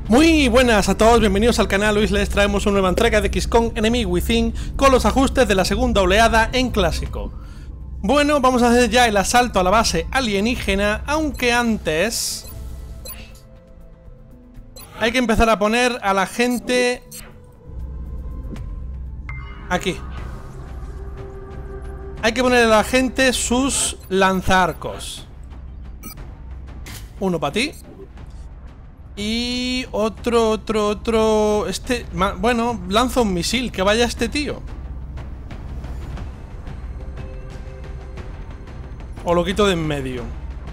Muy buenas a todos, bienvenidos al canal. Hoy les traemos una nueva entrega de XCOM Enemy Within con los ajustes de la segunda oleada en clásico. Bueno, vamos a hacer ya el asalto a la base alienígena, aunque antes hay que empezar a poner a la gente aquí. Hay que poner a la gente sus lanzaarcos. Uno para ti. Y otro. Bueno, lanza un misil, que vaya este tío. O lo quito de en medio.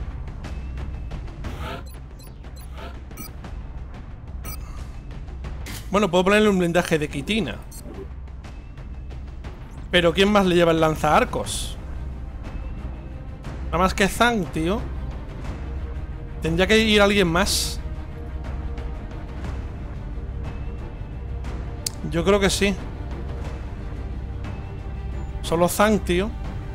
Bueno, puedo ponerle un blindaje de quitina. Pero ¿quién más le lleva el lanzaarcos? Nada más que Zang, tío. Tendría que ir alguien más. Yo creo que sí. Solo Zang, tío.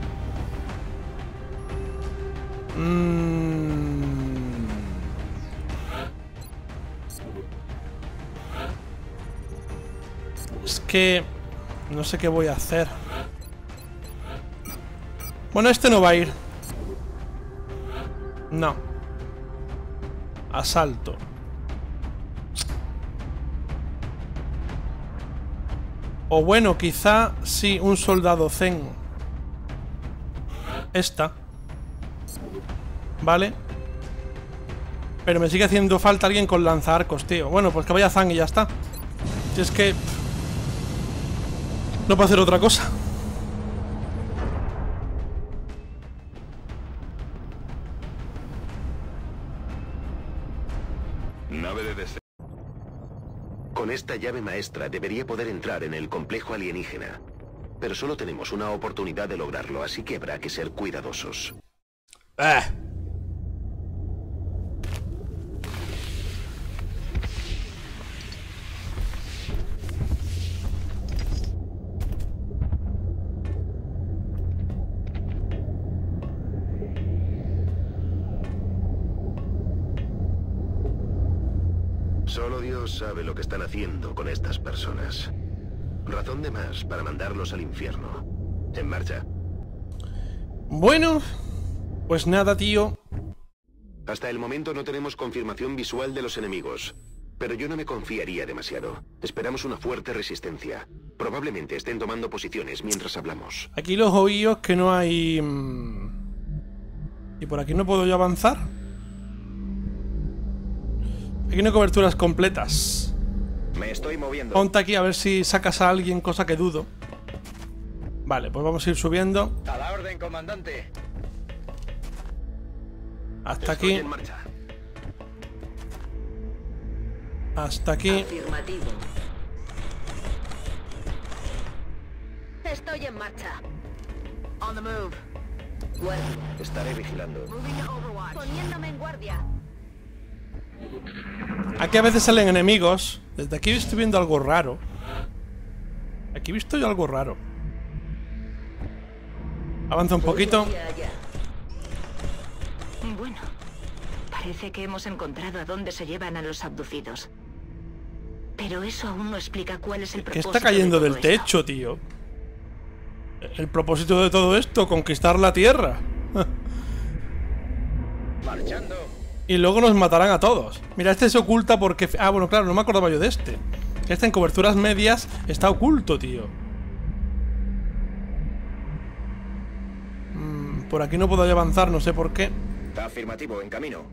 Es que no sé qué voy a hacer. Bueno, este no va a ir. No. Asalto. O bueno, quizá sí, un soldado Zen. Esta. Vale. Pero me sigue haciendo falta alguien con lanzaarcos, tío. Bueno, pues que vaya Zang y ya está. Si es que no puedo hacer otra cosa. Nave de deseo. Con esta llave maestra debería poder entrar en el complejo alienígena. Pero solo tenemos una oportunidad de lograrlo, así que habrá que ser cuidadosos. Solo Dios sabe lo que están haciendo con estas personas. Razón de más para mandarlos al infierno. En marcha. Bueno, pues nada, tío. Hasta el momento no tenemos confirmación visual de los enemigos. Pero yo no me confiaría demasiado. Esperamos una fuerte resistencia. Probablemente estén tomando posiciones mientras hablamos. Aquí los oídos que no hay... ¿Y por aquí no puedo yo avanzar? Aquí no hay coberturas completas. Me estoy moviendo. Ponte aquí a ver si sacas a alguien, cosa que dudo. Vale, pues vamos a ir subiendo. A la orden, comandante. Hasta Estoy aquí. en marcha. Hasta aquí. Afirmativo. Estoy en marcha. On the move. Guardia. Estaré vigilando. Moving to Overwatch. Poniéndome en guardia. Aquí a veces salen enemigos. Desde aquí estoy viendo algo raro. Aquí he visto yo algo raro. Avanza un poquito. Voy allá. Bueno, parece que hemos encontrado a dónde se llevan a los abducidos. Pero eso aún no explica cuál es el ¿Qué propósito está cayendo de del todo esto. techo, tío? El propósito de todo esto, conquistar la Tierra. Marchando. Y luego nos matarán a todos. Mira, este se oculta porque... Ah, bueno, claro, no me acordaba yo de este. Este en coberturas medias está oculto, tío. Por aquí no puedo ya avanzar, no sé por qué. Afirmativo, en camino.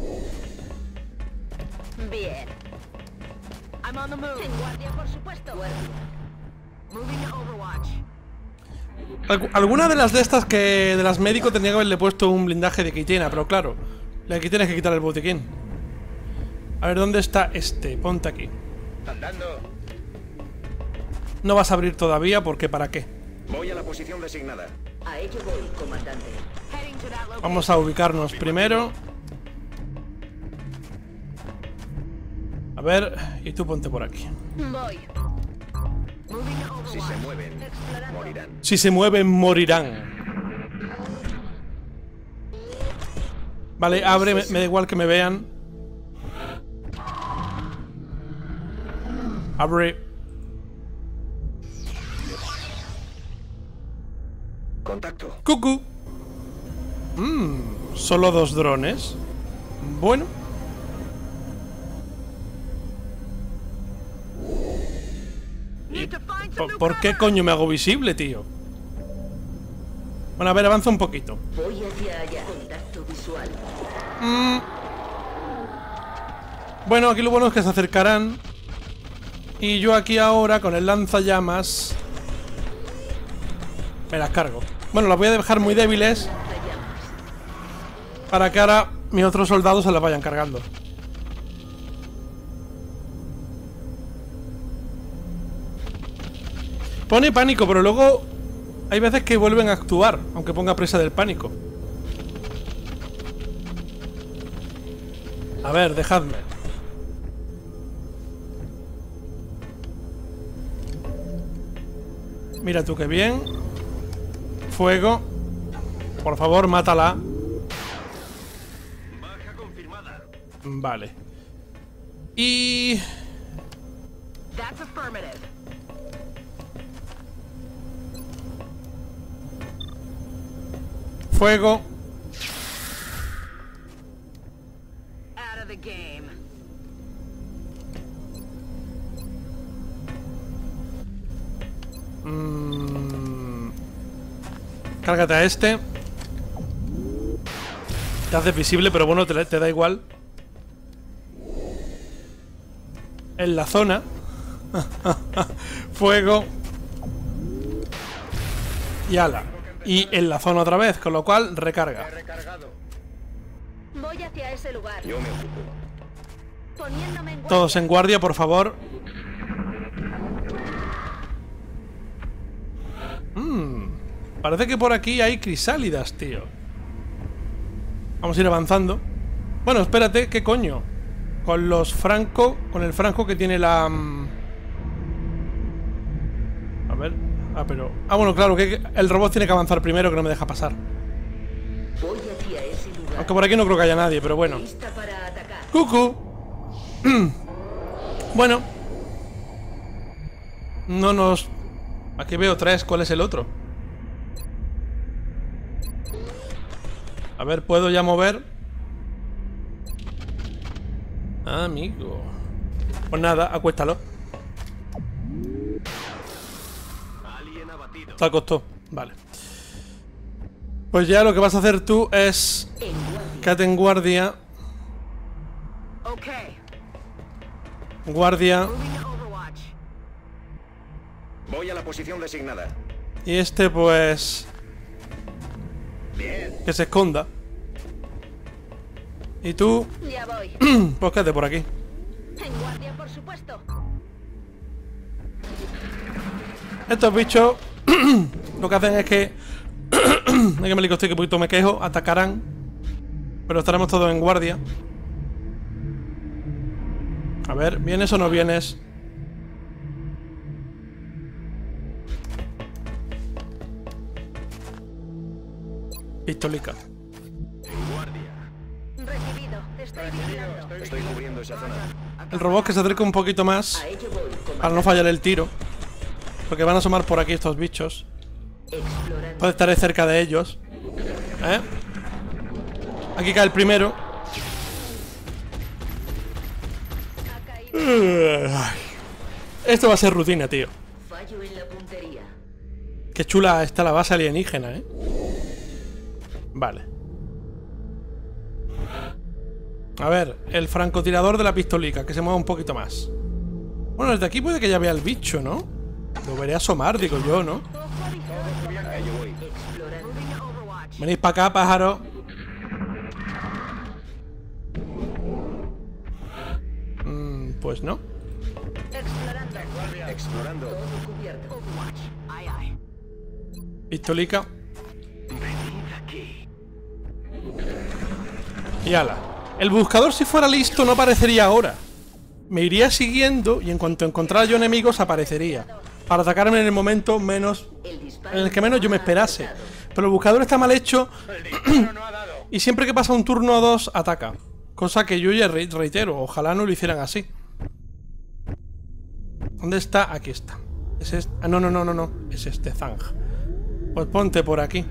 Bien. I'm on the move. En guardia, por supuesto. Guardia. Moving to Overwatch. Alguna de las de estas que... De las médicos tendría que haberle puesto un blindaje de quitina, pero claro. La que tienes que quitar el botiquín. A ver, ¿dónde está este? Ponte aquí. Andando. No vas a abrir todavía, porque ¿para qué? Voy a la posición designada. A ello voy, comandante. Heading to that location. Vamos a ubicarnos primero. A ver, y tú ponte por aquí. Voy. Moving to Overwatch. Si se mueven, Explorando. morirán. Si se mueven, morirán. Vale, abre, me da igual que me vean. Abre. Contacto. Cucú. Solo 2 drones. Bueno. ¿Por qué coño me hago visible, tío? Bueno, a ver, avanza un poquito. Voy hacia allá. Contacto visual. Bueno, aquí lo bueno es que se acercarán. Y yo aquí ahora, con el lanzallamas, me las cargo. Bueno, las voy a dejar muy débiles para que ahora mis otros soldados se las vayan cargando. Pone pánico, pero luego hay veces que vuelven a actuar, aunque ponga presa del pánico. A ver, dejadme. Mira tú qué bien. Fuego. Por favor, mátala. Baja confirmada. Vale. Y... That's affirmative. fuego. Out of the game. Cárgate a este. Te haces visible, pero bueno, te da igual. En la zona. Fuego. Y ala. Y en la zona otra vez, con lo cual recarga. Voy hacia ese lugar. Yo me ocupo. Poniéndome en guardia. Todos en guardia, por favor. Parece que por aquí hay crisálidas, tío. Vamos a ir avanzando. Bueno, espérate, ¿qué coño? Con los franco... Con el franco que tiene la... A ver... Ah, pero... Ah, bueno, claro, que el robot tiene que avanzar primero, que no me deja pasar. Voy hacia ese lugar. Aunque por aquí no creo que haya nadie, pero bueno. Lista para atacar. ¡Cucú! Bueno. No nos... Aquí veo 3, ¿cuál es el otro? A ver, ¿puedo ya mover? Amigo. Pues nada, acuéstalo. Alien abatido. Te costó. Vale. Pues ya lo que vas a hacer tú es... En guardia. Quédate en guardia. Okay. Guardia. Moving to Overwatch. Voy a la posición designada. Y este pues... Bien. Que se esconda. Y tú... Ya voy. Pues quédate por aquí. En guardia, por supuesto. Estos bichos lo que hacen es que... Hay que me estoy que poquito me quejo. Atacarán. Pero estaremos todos en guardia. A ver, ¿vienes o no vienes? Pistolica. Recibido. Te estoy vigilando. Estoy cubriendo esa zona. El robot que se acerque un poquito más A ello voy. para no fallar el tiro. Porque van a asomar por aquí estos bichos. Explorando. Puede estar cerca de ellos. ¿Eh? Aquí cae el primero. Ha caído. Ay. Esto va a ser rutina, tío. Fallo en la puntería. Qué chula está la base alienígena, ¿eh? Vale. A ver, el francotirador de la pistolica, que se mueva un poquito más. Bueno, desde aquí puede que ya vea el bicho, ¿no? Lo veré asomar, digo yo, ¿no? Ojo avisado. A ello voy. Explorando. Moving to Overwatch. Venid para acá, pájaro. Pues no. Explorando. Explorando. Todo cubierto. Overwatch. Aye, aye. Pistolica. Venid aquí. Y ala. El buscador, si fuera listo, no aparecería ahora. Me iría siguiendo y en cuanto encontrara yo enemigos, aparecería. Para atacarme en el momento menos... El disparo. En el que menos yo me esperase. Pero el buscador está mal hecho El disparo no ha dado. y siempre que pasa un turno o dos, ataca. Cosa que yo ya reitero, ojalá no lo hicieran así. ¿Dónde está? Aquí está. Es este. Ah, no. Es este Zang. Pues ponte por aquí.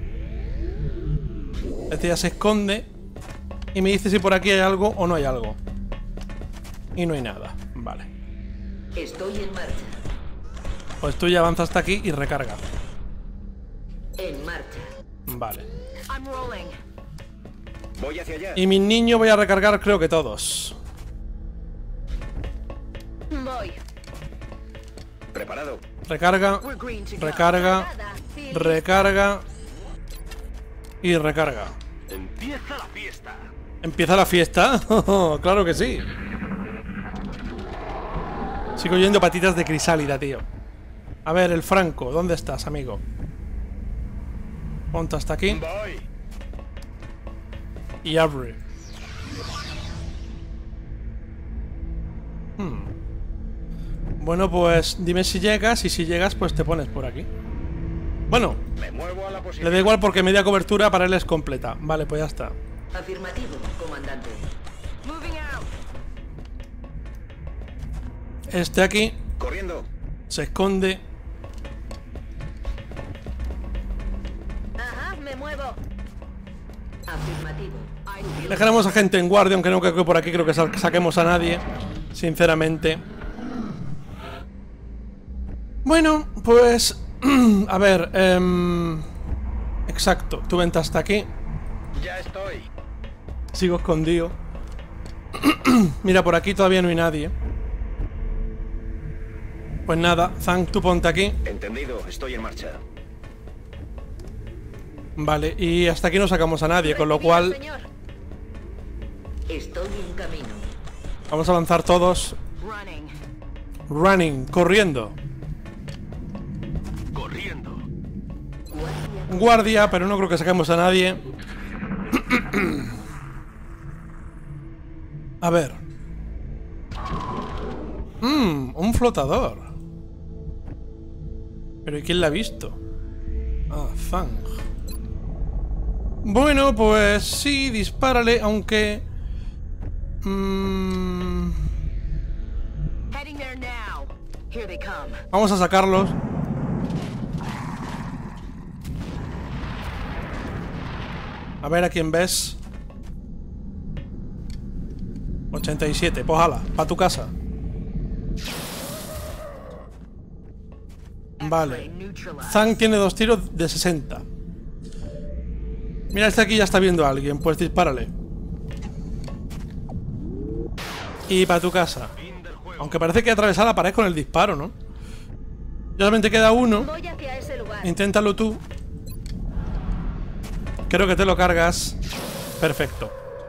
Este ya se esconde. Y me dice si por aquí hay algo o no hay algo. Y no hay nada. Vale. Estoy en marcha. Pues tú ya avanzas hasta aquí y recarga. En marcha. Vale. I'm rolling. Voy hacia allá. Y mis niños voy a recargar creo que todos. Voy. Preparado. Recarga. We're green to go. Recarga. Recarga. Y recarga. Empieza la fiesta. ¿Empieza la fiesta? Claro que sí. Sigo oyendo patitas de crisálida, tío. A ver, el Franco, ¿dónde estás, amigo? Ponte hasta aquí. Voy. Y abre. Bueno, pues dime si llegas. Y si llegas, pues te pones por aquí. Bueno, Me muevo a la le posición. da igual porque media cobertura para él es completa. Vale, pues ya está. Afirmativo, comandante. Moving out. Este aquí Corriendo. se esconde. Ajá, me muevo. Afirmativo. Dejaremos a gente en guardia, aunque no creo que por aquí creo que saquemos a nadie. Sinceramente. Bueno, pues... a ver, exacto, tú vente hasta aquí. Ya estoy. Sigo escondido. Mira, por aquí todavía no hay nadie. Pues nada, Zang, tú ponte aquí. Entendido. Estoy en marcha. Vale, y hasta aquí no sacamos a nadie, con lo cual Señor. Estoy en camino. vamos a avanzar todos. Running. Running, corriendo. Corriendo. Guardia, pero no creo que saquemos a nadie. A ver. Un flotador. ¿Pero y quién la ha visto? Ah, Zang. Bueno, pues sí, dispárale, aunque... Heading there now. Here they come. Vamos a sacarlos. A ver a quién ves. 87, pues hala, pa' tu casa. Vale. Neutralized. Zang tiene 2 tiros de 60. Mira, este aquí ya está viendo a alguien, pues dispárale. Y para tu casa. Aunque parece que ha atravesado la pared con el disparo, ¿no? Ya solamente queda uno. Voy hacia ese lugar. Inténtalo tú. Creo que te lo cargas. Perfecto.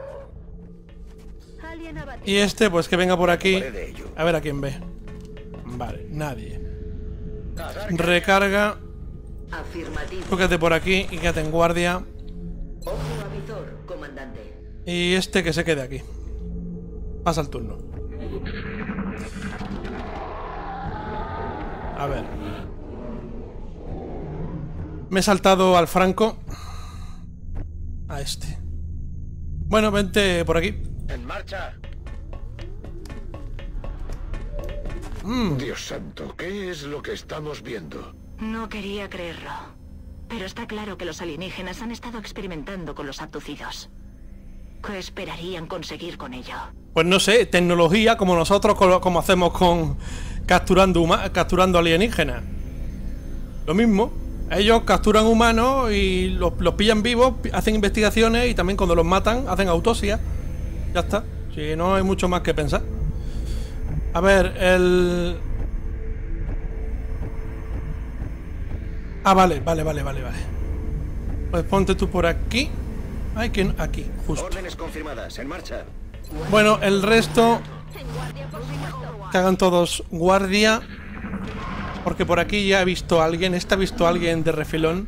Alien abatido. Y este, pues que venga por aquí. Ocuparé de ello. A ver a quién ve. Vale, nadie. Recarga. Afirmativo. Tú quédate por aquí y quédate en guardia. Ojo a visor, comandante. Y este que se quede aquí. Pasa el turno. A ver. Me he saltado al Franco. A este. Bueno, vente por aquí. En marcha. Dios santo, ¿qué es lo que estamos viendo? No quería creerlo. Pero está claro que los alienígenas han estado experimentando con los abducidos. ¿Qué esperarían conseguir con ello? Pues no sé, tecnología como nosotros, como hacemos con capturando alienígenas. Lo mismo. Ellos capturan humanos y los pillan vivos, hacen investigaciones y también cuando los matan hacen autopsia. Ya está. Si no hay mucho más que pensar. A ver, el... Ah, vale. Pues ponte tú por aquí. Ay, que aquí, justo. Órdenes confirmadas. En marcha. Bueno, el resto En guardia, por supuesto. que hagan todos guardia. Porque por aquí ya he visto a alguien. Este ha visto a alguien de refilón.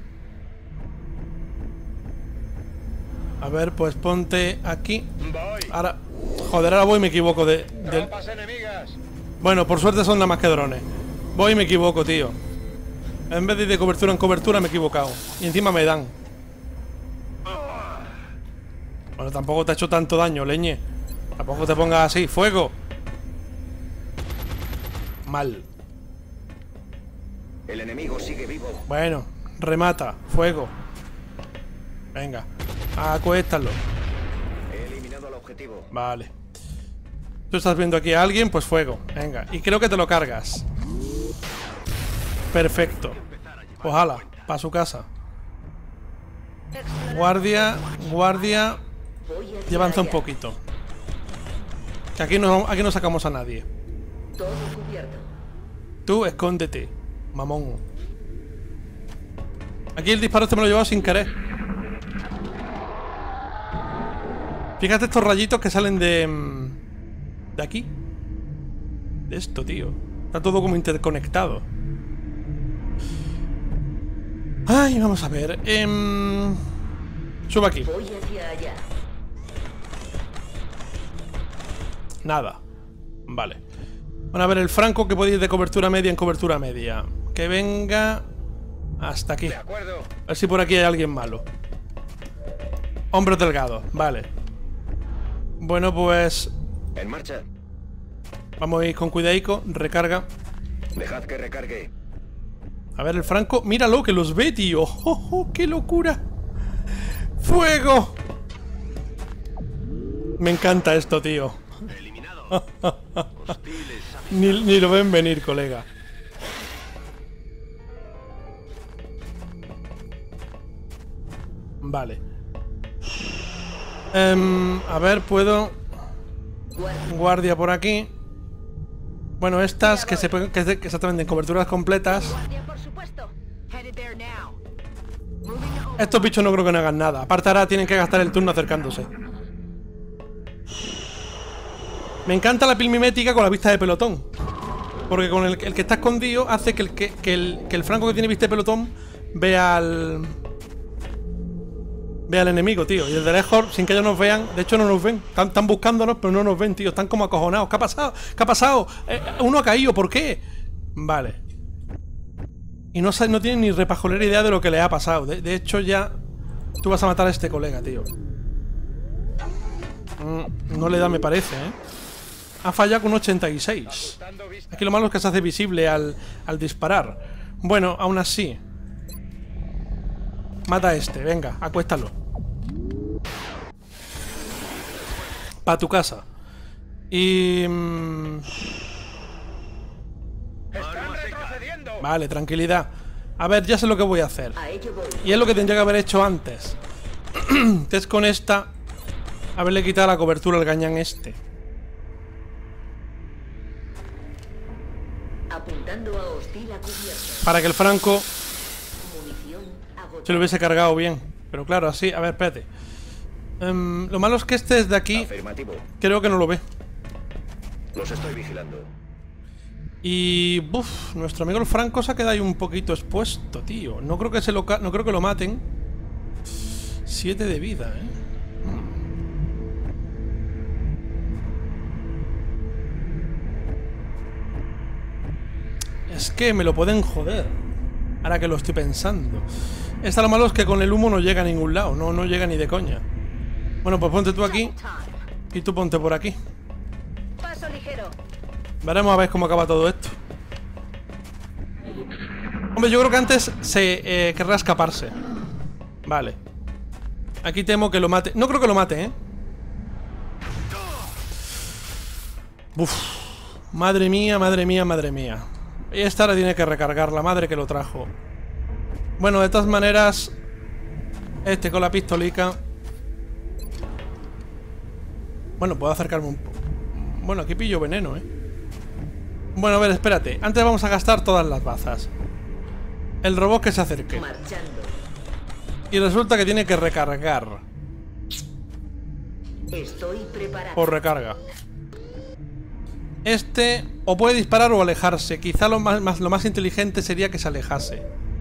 A ver, pues ponte aquí. Voy. Ahora... Joder, ahora voy y me equivoco de... Tropas enemigas. Bueno, por suerte son nada más que drones. Voy y me equivoco, tío. En vez de ir de cobertura en cobertura me he equivocado. Y encima me dan. Bueno, tampoco te ha hecho tanto daño, leñe. Tampoco te pongas así. ¡Fuego! mal. El enemigo sigue vivo. Bueno, remata. Fuego. Venga. Acuéstalo. He eliminado al objetivo. Vale. Tú estás viendo aquí a alguien, pues fuego. Venga. Y creo que te lo cargas. Perfecto. Ojalá. Para su casa. Guardia. Guardia. Y avanza un poquito. Que aquí no sacamos a nadie. Todo cubierto. Tú escóndete, mamón. Aquí el disparo este me lo he llevado sin querer. Fíjate estos rayitos que salen de aquí. De esto, tío. Está todo como interconectado. Ay, vamos a ver. Sube aquí. Voy hacia allá. Nada. Vale. Bueno, a ver, el franco que puede ir de cobertura media en cobertura media. Que venga hasta aquí. De acuerdo. A ver si por aquí hay alguien malo. Hombros delgados, vale. Bueno, pues En marcha. vamos a ir con cuidadico. Recarga. Dejad que recargue. A ver, el franco. Míralo, que los ve, tío. ¡Oh, oh, qué locura! ¡Fuego! Me encanta esto, tío. Ni lo ven venir, colega. Vale. A ver, puedo... Guardia por aquí. Bueno, estas que exactamente en coberturas completas. Guardia, por supuesto. Headed there now. Moving over. Estos bichos no creo que no hagan nada. Aparte ahora tienen que gastar el turno acercándose. Me encanta la pilmimética con la vista de pelotón. Porque con el que está escondido hace que el franco que tiene vista de pelotón vea al enemigo, tío. Y el de lejos, sin que ellos nos vean, de hecho no nos ven. Están buscándonos, pero no nos ven, tío. Están como acojonados. ¿Qué ha pasado? ¿Qué ha pasado? Uno ha caído, ¿por qué? Vale. Y no tienen ni repajolera idea de lo que le ha pasado. De hecho ya... Tú vas a matar a este colega, tío. No le da, me parece, ¿eh? Ha fallado con un 86. Aquí lo malo es que se hace visible al disparar. Bueno, aún así. Mata a este, venga, acuéstalo. Pa' tu casa. Y... ¡Están retrocediendo! Vale, tranquilidad. A ver, ya sé lo que voy a hacer. A ello voy. Y es lo que tendría que haber hecho antes. Que es con esta... Haberle quitado la cobertura al gañán este. Apuntando a hostil a cubierto. Para que el franco Munición agotada. se lo hubiese cargado bien. Pero claro, así... A ver, espérate. Lo malo es que este desde aquí Afirmativo. creo que no lo ve. Los estoy vigilando. Y... Buf, nuestro amigo el franco se ha quedado ahí un poquito expuesto, tío. No creo que no creo que lo maten. 7 de vida, ¿eh? Es que me lo pueden joder. Ahora que lo estoy pensando. Esta lo malo es que con el humo no llega a ningún lado. No llega ni de coña. Bueno, pues ponte tú aquí. Y tú ponte por aquí. Paso ligero. Veremos a ver cómo acaba todo esto. Hombre, yo creo que antes se querrá escaparse. Vale. Aquí temo que lo mate. No creo que lo mate, ¿eh? Uf. Madre mía, madre mía, madre mía. Y esta ahora tiene que recargar, la madre que lo trajo. Bueno, de todas maneras, este con la pistolica. Bueno, puedo acercarme un poco. Bueno, aquí pillo veneno, ¿eh? Bueno, a ver, espérate. Antes vamos a gastar todas las bazas. El robot que se acerque. Marchando. Y resulta que tiene que recargar. Estoy preparado. Por recarga. Este o puede disparar o alejarse. Quizá lo más inteligente sería que se alejase.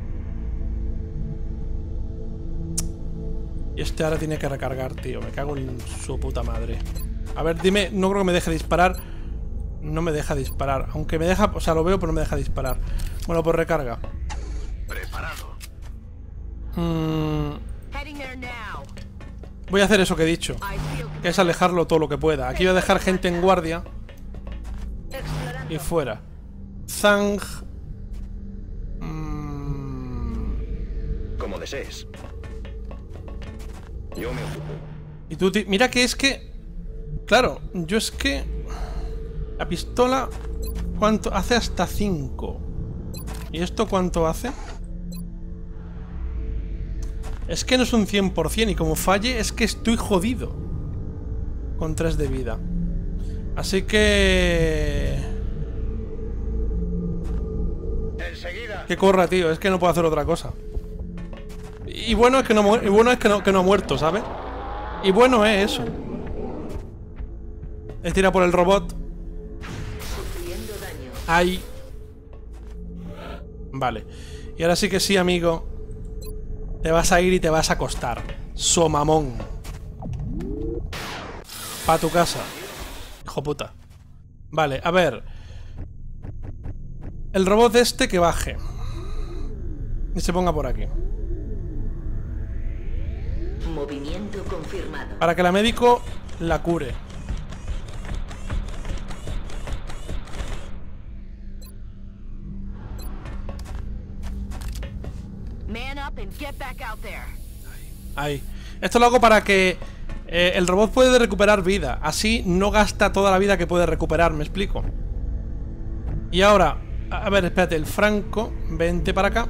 Y este ahora tiene que recargar, tío. Me cago en su puta madre. A ver, dime. No creo que me deje disparar. No me deja disparar. Aunque me deja... O sea, lo veo, pero no me deja disparar. Bueno, pues recarga. Preparado. Heading there now. Voy a hacer eso que he dicho. I feel Que es alejarlo todo lo que pueda. Aquí voy a dejar gente en guardia. explorando. Y fuera. Zang. Como desees. Yo me ocupo. Y tú, mira que es que... Claro, yo es que... La pistola... ¿Cuánto? Hace hasta 5. ¿Y esto cuánto hace? Es que no es un 100% y como falle es que estoy jodido. Con 3 de vida. Así que... Enseguida. Que corra, tío. Es que no puedo hacer otra cosa. Y bueno es que no, que no ha muerto, ¿sabes? Y bueno es eso. He tirado por el robot. Ahí. Vale. Y ahora sí que sí, amigo. Te vas a ir y te vas a acostar. Somamón. Pa' tu casa. Hijo puta. Vale, a ver. El robot este que baje. Y se ponga por aquí. Movimiento confirmado. Para que la médico la cure. Man up and get back out there. Ahí. Esto lo hago para que el robot puede recuperar vida. Así no gasta toda la vida que puede recuperar, ¿me explico? Y ahora, a ver, espérate, el Franco, vente para acá.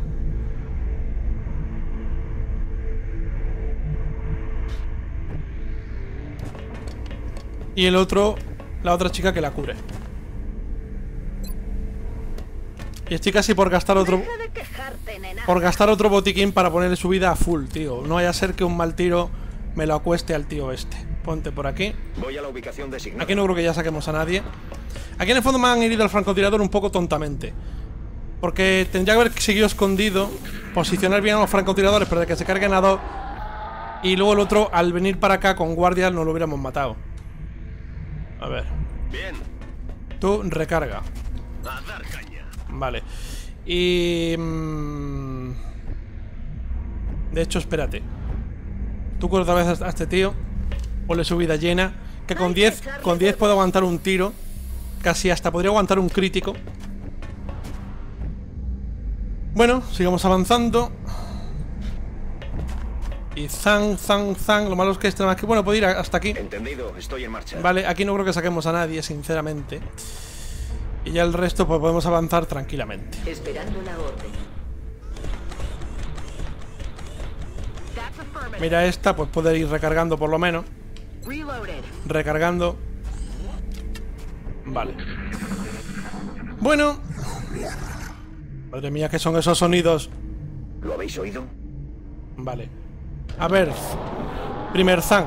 Y el otro, la otra chica que la cure. Y estoy casi por gastar otro... Deja de quejarte, nena. Por gastar otro botiquín para ponerle su vida a full, tío. No vaya a ser que un mal tiro me lo acueste al tío este. Ponte por aquí. Voy a la ubicación designada. Aquí no creo que ya saquemos a nadie. Aquí en el fondo me han herido al francotirador un poco tontamente. Porque tendría que haber seguido escondido, posicionar bien a los francotiradores, pero de que se carguen a 2. Y luego el otro, al venir para acá con guardias, no lo hubiéramos matado. A ver. Bien. Tú, recarga. A dar caña. Vale. Y... de hecho, espérate. Tú cura otra vez a este tío. Ponle su vida llena. Que con 10 puedo aguantar un tiro. Casi hasta podría aguantar un crítico. Bueno, sigamos avanzando. Y Zang. Lo malo es que este nada más que... Bueno, puedo ir hasta aquí. Entendido, estoy en marcha. Vale, aquí no creo que saquemos a nadie, sinceramente. Y ya el resto pues podemos avanzar tranquilamente. Esperando la orden. That's affirmative. Mira esta, pues puede ir recargando por lo menos. Reloaded. Recargando. Vale. Bueno. Madre mía, ¿qué son esos sonidos? ¿Lo habéis oído? Vale. A ver. Primer Zang.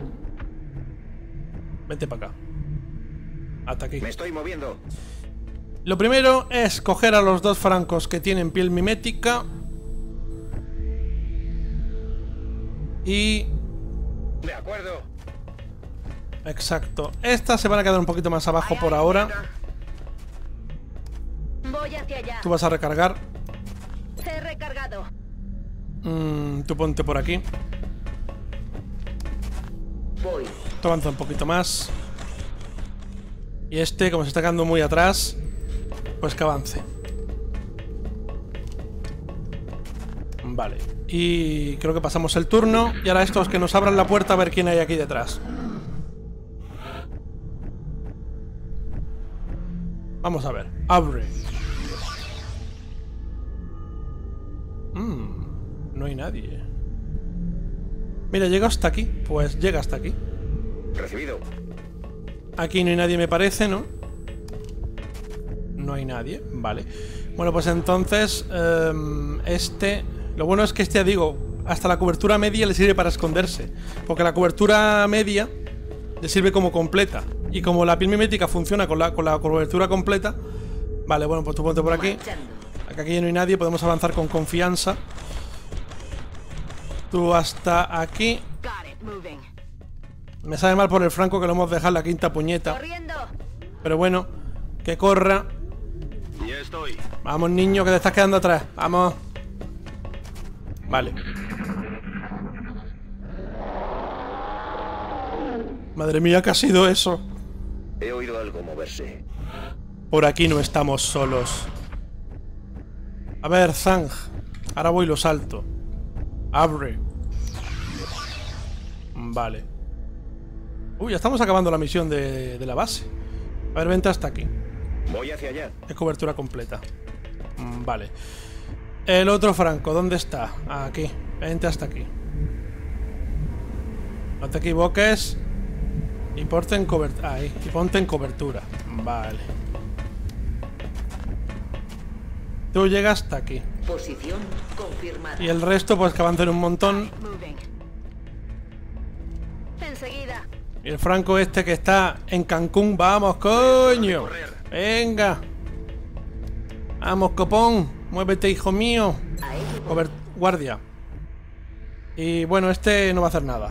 Vente para acá. Hasta aquí. Me estoy moviendo. Lo primero es coger a los 2 francos que tienen piel mimética. Y... De acuerdo. exacto. Estas se van a quedar un poquito más abajo por ahora. Voy hacia allá. Tú vas a recargar. He recargado. Tú ponte por aquí. Voy. Tú avanza un poquito más. Y este, como se está quedando muy atrás, pues que avance. Vale. Y creo que pasamos el turno. Y ahora estos que nos abran la puerta a ver quién hay aquí detrás. Vamos a ver. Abre. No hay nadie. Mira, llega hasta aquí. Pues llega hasta aquí. Recibido. Aquí no hay nadie, me parece, ¿no? No hay nadie, vale. Bueno, pues entonces este... Lo bueno es que este, ya digo, hasta la cobertura media le sirve para esconderse. Porque la cobertura media le sirve como completa. Y como la piel mimética funciona con la cobertura completa... Vale, bueno, pues tú ponte por aquí. Aquí ya no hay nadie, podemos avanzar con confianza. Tú hasta aquí. Got it. Moving. Me sabe mal por el Franco que lo hemos dejado en la quinta puñeta. Corriendo. Pero bueno, que corra. Ya estoy. Vamos, niño, que te estás quedando atrás. Vamos. Vale. Madre mía, ¿qué ha sido eso? He oído algo moverse. Por aquí no estamos solos. A ver, Zang. Ahora voy y lo salto. Abre. Vale. Uy, ya estamos acabando la misión de la base. A ver, vente hasta aquí. Voy hacia allá. Es cobertura completa. Vale. El otro Franco, ¿dónde está? Aquí. Vente hasta aquí. No te equivoques. Y ponte en cobertura. Ahí. Y ponte en cobertura. Vale. Tú llegas hasta aquí. Posición confirmada. Y el resto, pues que avancen un montón. Moving. Enseguida. Y el Franco este que está en Cancún. ¡Vamos, coño! ¡Venga! ¡Vamos, copón! ¡Muévete, hijo mío! Guardia. Y bueno, este no va a hacer nada.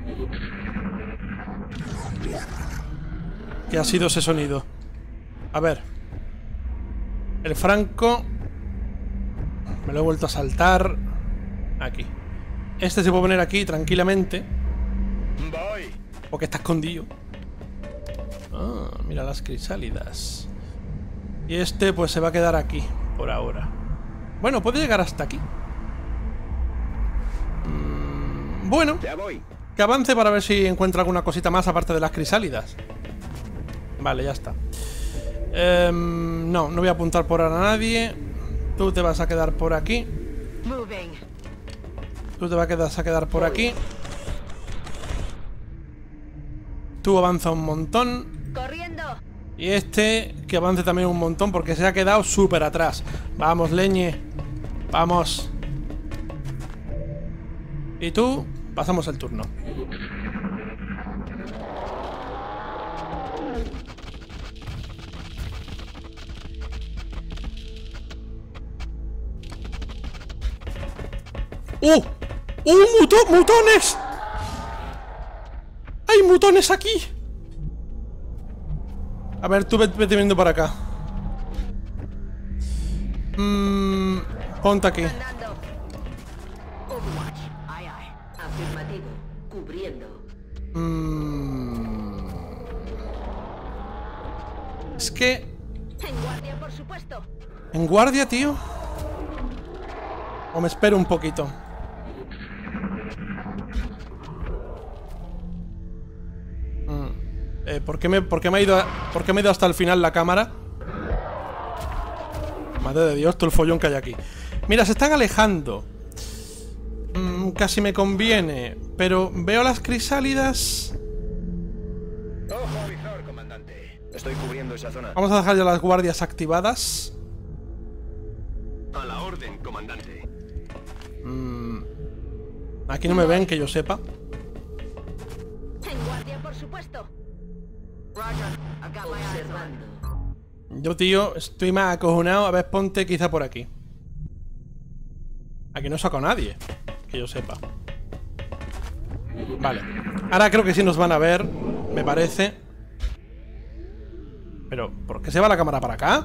¿Qué ha sido ese sonido? A ver. El Franco... Me lo he vuelto a saltar. Aquí. Este se puede poner aquí tranquilamente. Voy. Porque está escondido. Ah, mira las crisálidas. Y este pues se va a quedar aquí, por ahora. Bueno, puede llegar hasta aquí. Bueno, Ya voy. que avance para ver si encuentra alguna cosita más aparte de las crisálidas. Vale, ya está. No voy a apuntar por ahora a nadie. Tú te vas a quedar por aquí. Moving. Tú te vas a quedar por aquí. Tú avanza un montón. Corriendo. Y este que avance también un montón porque se ha quedado súper atrás. Vamos, leñe. Vamos. Y tú, pasamos el turno. ¡Mutones! ¡Hay mutones aquí! A ver, tú vete viendo para acá. Ponte aquí. Andando. Overwatch. Aye, aye. Afirmativo. Cubriendo. Es que... En guardia, por supuesto. ¿En guardia, tío? O me espero un poquito. ¿Por qué me ha ido hasta el final la cámara? Madre de Dios, todo el follón que hay aquí. Mira, se están alejando. Casi me conviene. Pero veo las crisálidas. Ojo visor, comandante. Estoy cubriendo esa zona. Vamos a dejar ya las guardias activadas. A la orden, comandante. Aquí no me ven, que yo sepa. En guardia, por supuesto. Roger. I've got my eyes on. Yo, tío, estoy más acojonado. A ver, ponte quizá por aquí. Aquí no saco a nadie, que yo sepa. Vale. Ahora creo que sí nos van a ver, me parece. Pero, ¿por qué se va la cámara para acá?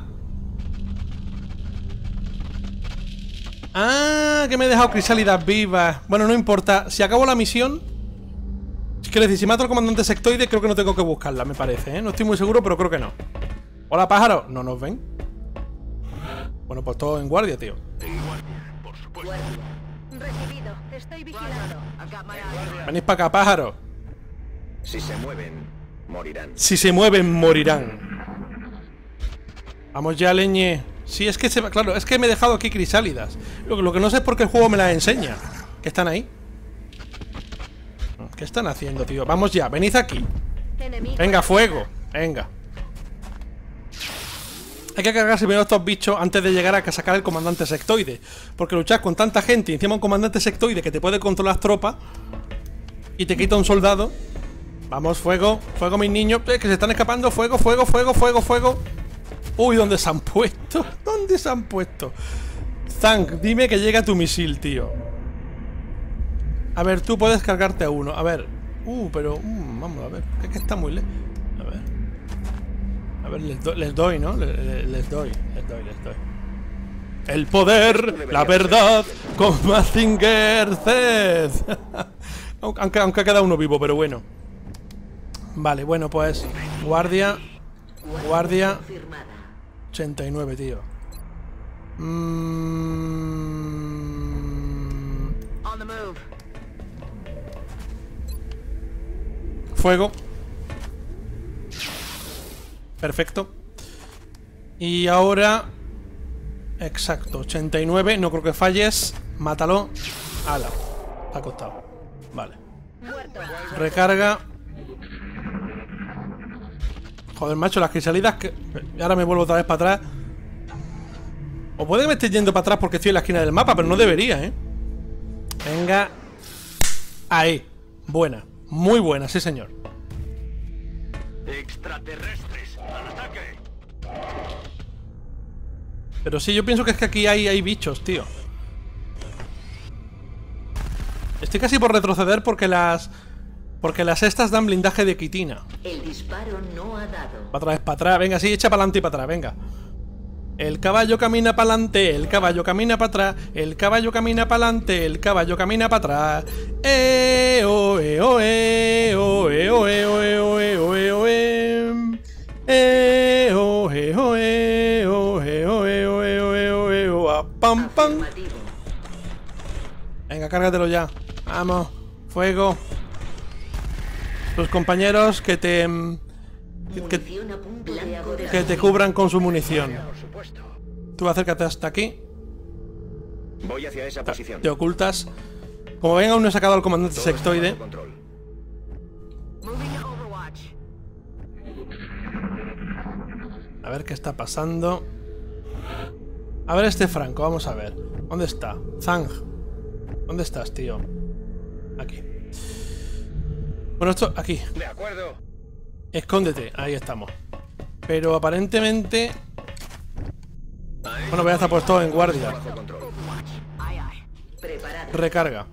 Ah, que me he dejado crisálidas vivas. Bueno, no importa. Si acabo la misión... Quiero decir, si mato al comandante sectoide, creo que no tengo que buscarla, me parece, ¿eh? No estoy muy seguro, pero creo que no. Hola, pájaro. No nos ven. Bueno, pues todo en guardia, tío. En guardia, por supuesto. Recibido. Te estoy vigilando. I've got my eyes on. Venid para acá, pájaro. Si se mueven, morirán. Si se mueven, morirán. Vamos ya, leñe. Sí, es que claro, es que me he dejado aquí crisálidas. Lo que no sé es por qué el juego me las enseña. ¿Qué están ahí? ¿Qué están haciendo, tío? Vamos ya, venid aquí. Enemigo. Venga, fuego. Venga. Hay que cargarse primero a estos bichos antes de llegar a sacar el comandante sectoide. Porque luchar con tanta gente y encima un comandante sectoide que te puede controlar tropas y te quita un soldado. Vamos, fuego. Fuego, mis niños. Que se están escapando. Fuego, fuego, fuego, fuego, fuego. Uy, ¿dónde se han puesto? ¿Dónde se han puesto? Zang, dime que llega tu misil, tío. A ver, tú puedes cargarte a uno. A ver. Pero... vamos a ver. Es que está muy lejos. A ver. A ver, les doy, ¿no? Les doy. El poder, la verdad, con Mazinger Z. aunque queda uno vivo, pero bueno. Vale, bueno, pues... Guardia. Guardia. 89, tío. On the move. Fuego. Perfecto. Y ahora... Exacto, 89. No creo que falles. Mátalo. Ala. Te ha costado. Vale. Recarga. Joder, macho, las crisalidas que... Ahora me vuelvo otra vez para atrás. O puede que me esté yendo para atrás porque estoy en la esquina del mapa, pero no debería, ¿eh? Venga. Ahí. Buena. Muy buena, sí señor. Extraterrestres, al ataque. Pero sí, yo pienso que es que aquí hay bichos, tío. Estoy casi por retroceder porque las estas dan blindaje de quitina. El disparo no ha dado. Para atrás. Venga, sí, echa para adelante y para atrás, venga. El caballo camina para adelante, el caballo camina para atrás, el caballo camina para adelante, el caballo camina para atrás. Oh, oh, oh, pam, pam. Venga, cárgatelo ya. Vamos, fuego. Tus compañeros que te cubran con su munición. Por supuesto. Tú acércate hasta aquí. Voy hacia esa posición. Te ocultas. Como ven, aún no he sacado al comandante Todo está sectoide. bajo control. Moving to Overwatch. A ver qué está pasando. A ver este Franco, vamos a ver. ¿Dónde está? Zang. ¿Dónde estás, tío? Aquí. Bueno, esto... Aquí. De acuerdo. Escóndete. Ahí estamos. Pero aparentemente... Bueno, voy a estar puesto en guardia. Bajo control. Aye, aye. Preparado. Recarga.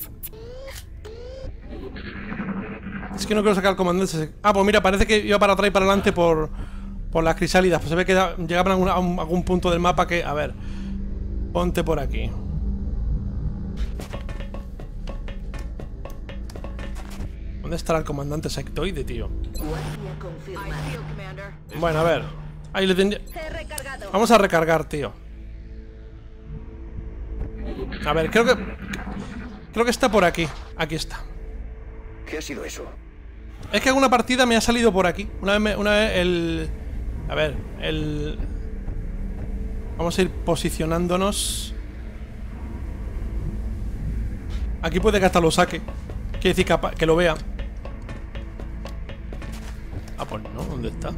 Es que no quiero sacar al comandante. Ah, pues mira, parece que iba para atrás y para adelante por las crisálidas. Pues se ve que llegaban a algún punto del mapa que... A ver. Ponte por aquí. ¿Dónde estará el comandante sectoide, tío? Guardia confirmada. I feel, Commander. Bueno, a ver. Ahí le tendría... He recargado. Vamos a recargar, tío. A ver, creo que está por aquí. Aquí está. ¿Qué ha sido eso? Es que alguna partida me ha salido por aquí. Una vez el... A ver, el... Vamos a ir posicionándonos. Aquí puede que hasta lo saque. Quiere decir que lo vea. Ah, pues no, ¿dónde está?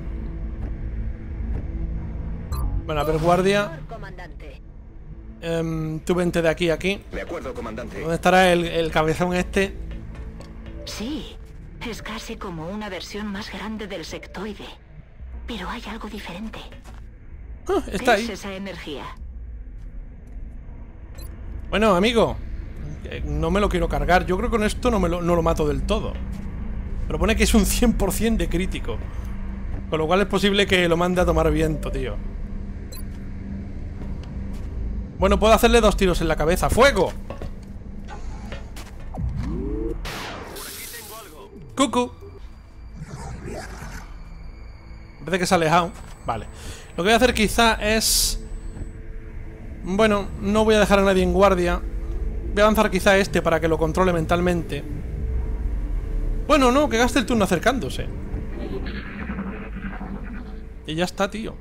Bueno, a ver, guardia. Comandante. Tú vente de aquí a aquí. De acuerdo, comandante. ¿Dónde estará el cabezón este? Sí, es casi como una versión más grande del sectoide. Pero hay algo diferente. Ah, está ¿Qué es ahí. esa energía? Bueno, amigo, no me lo quiero cargar. Yo creo que con esto no lo mato del todo. Pero pone que es un 100% de crítico. Con lo cual es posible que lo mande a tomar viento, tío. Bueno, puedo hacerle 2 tiros en la cabeza. ¡Fuego! ¡Cucu! Parece que se ha alejado. Vale. Lo que voy a hacer quizá es... Bueno, no voy a dejar a nadie en guardia. Voy a avanzar quizá a este para que lo controle mentalmente. Bueno, no, que gaste el turno acercándose. Y ya está, tío.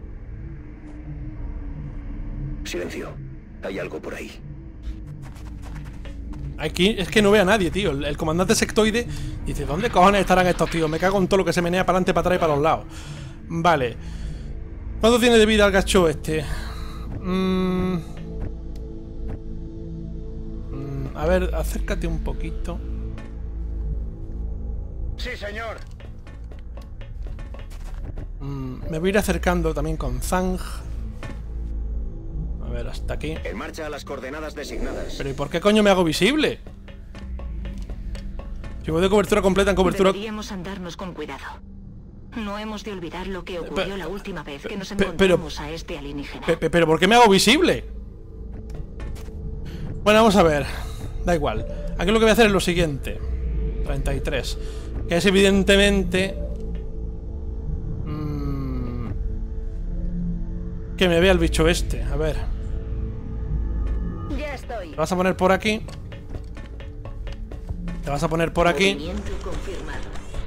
Silencio. Hay algo por ahí. Aquí es que no ve a nadie, tío. El comandante sectoide dice, ¿dónde cojones estarán estos tíos? Me cago en todo lo que se menea para adelante, para atrás y para los lados. Vale. ¿Cuánto tiene de vida el gacho este? A ver, acércate un poquito. Sí, señor. Me voy a ir acercando también con Zang. A ver, hasta aquí. En marcha a las coordenadas designadas. Pero ¿y por qué coño me hago visible? Si voy de cobertura completa en cobertura... Deberíamos andarnos con cuidado. No hemos de olvidar lo que ocurrió la última vez que nos pero- encontramos a este alienígena. ¿Pero por qué me hago visible? Bueno, vamos a ver. Da igual. Aquí lo que voy a hacer es lo siguiente. 33. Que es evidentemente... Que me vea el bicho este. A ver. Ya estoy. Te vas a poner por aquí. Te vas a poner por aquí. Movimiento confirmado.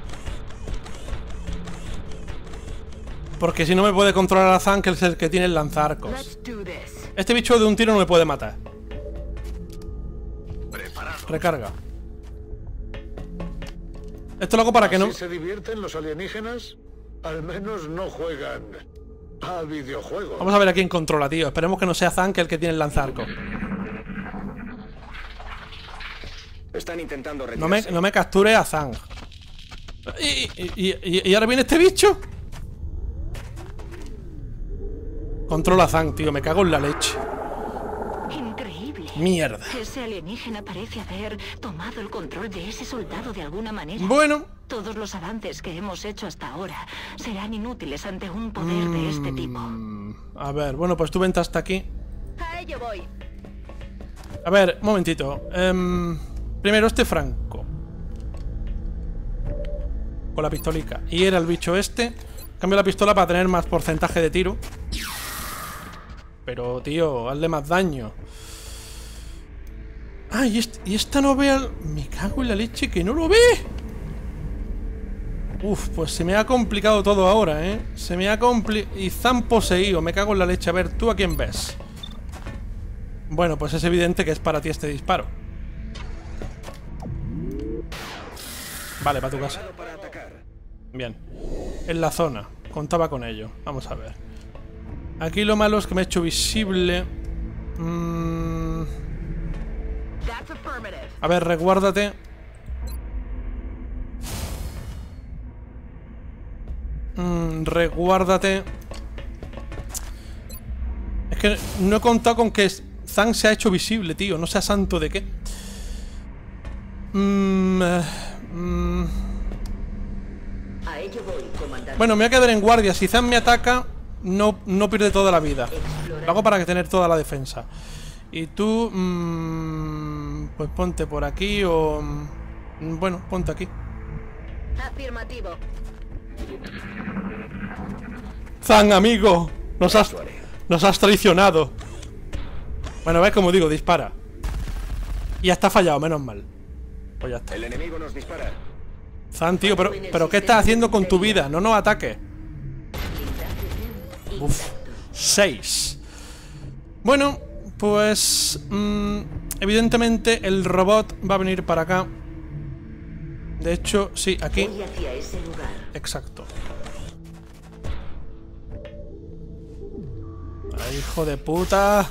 Porque si no me puede controlar a Zan, que es el que tiene el lanzarcos. Let's do this. Este bicho de un tiro no me puede matar. Preparado. Recarga. Esto lo hago para que no... ¿Así se divierten los alienígenas? Al menos no juegan a videojuegos. Vamos a ver a quién controla, tío. Esperemos que no sea Zan, que el que tiene el lanzarco. Están intentando retirarse. No me capture a Zan. ¿Y ahora viene este bicho? Controla a Zan, tío. Me cago en la leche. Increíble. Mierda. Ese alienígena parece haber tomado el control de ese soldado de alguna manera. Bueno. Todos los avances que hemos hecho hasta ahora serán inútiles ante un poder de este tipo. A ver, bueno, pues tú vente hasta aquí. A ello voy. A ver, un momentito. Primero este Franco. Con la pistolica. Y era el bicho este. Cambio la pistola para tener más porcentaje de tiro. Pero, tío, hazle más daño. Ah, y esta no ve al... Me cago en la leche que no lo ve. Uf, pues se me ha complicado todo ahora, ¿eh? Se me ha complicado... Y Zan poseído, me cago en la leche. A ver, ¿tú a quién ves? Bueno, pues es evidente que es para ti este disparo. Vale, para tu casa. Para atacar. Bien. En la zona. Contaba con ello. Vamos a ver. Aquí lo malo es que me he hecho visible. That's affirmative. A ver, reguárdate. Reguárdate. Es que no he contado con que Zan se ha hecho visible, tío. No sea santo de qué. A ello voy, comandante. Bueno, me voy a quedar en guardia. Si Zan me ataca, no pierde toda la vida. Lo hago para tener toda la defensa. Y tú... pues ponte por aquí o... bueno, ponte aquí. Afirmativo. Zan, amigo. Nos has traicionado. Bueno, ves como digo, dispara. Y ya está fallado, menos mal. Pues ya está. El enemigo nos dispara. Zan, tío, pero ¿qué estás haciendo con tu vida? No nos ataques. Uf, 6. Bueno, pues... evidentemente el robot va a venir para acá. De hecho, sí, aquí. Voy hacia ese lugar. Exacto. Ay, hijo de puta.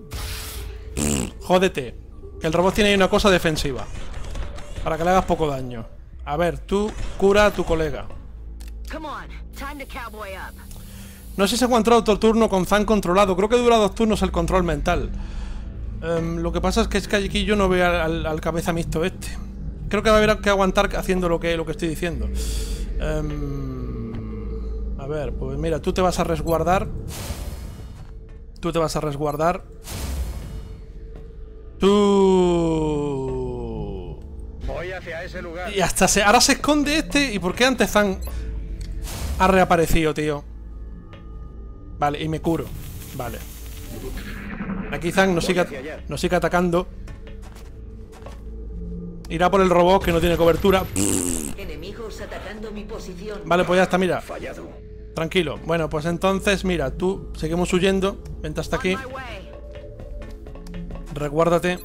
Jódete. Que el robot tiene ahí una cosa defensiva. Para que le hagas poco daño. A ver, tú cura a tu colega. Come on. Time to cowboy up. No sé si se ha aguantado otro turno con Zan controlado. Creo que dura 2 turnos el control mental. Lo que pasa es que aquí yo no veo al cabeza mixto este. Creo que va a haber que aguantar haciendo lo que estoy diciendo. A ver, pues mira, tú te vas a resguardar. Tú te vas a resguardar. Tú... Voy hacia ese lugar. Y hasta ahora se esconde este. ¿Y por qué antes Zan ha reaparecido, tío? Vale, y me curo. Vale. Aquí Zan nos sigue atacando. Irá por el robot que no tiene cobertura. Enemigos atacando mi posición. Vale, pues ya está, mira. Fallado. Tranquilo. Bueno, pues entonces, mira, tú seguimos huyendo. Vente hasta aquí. On my way. Reguárdate.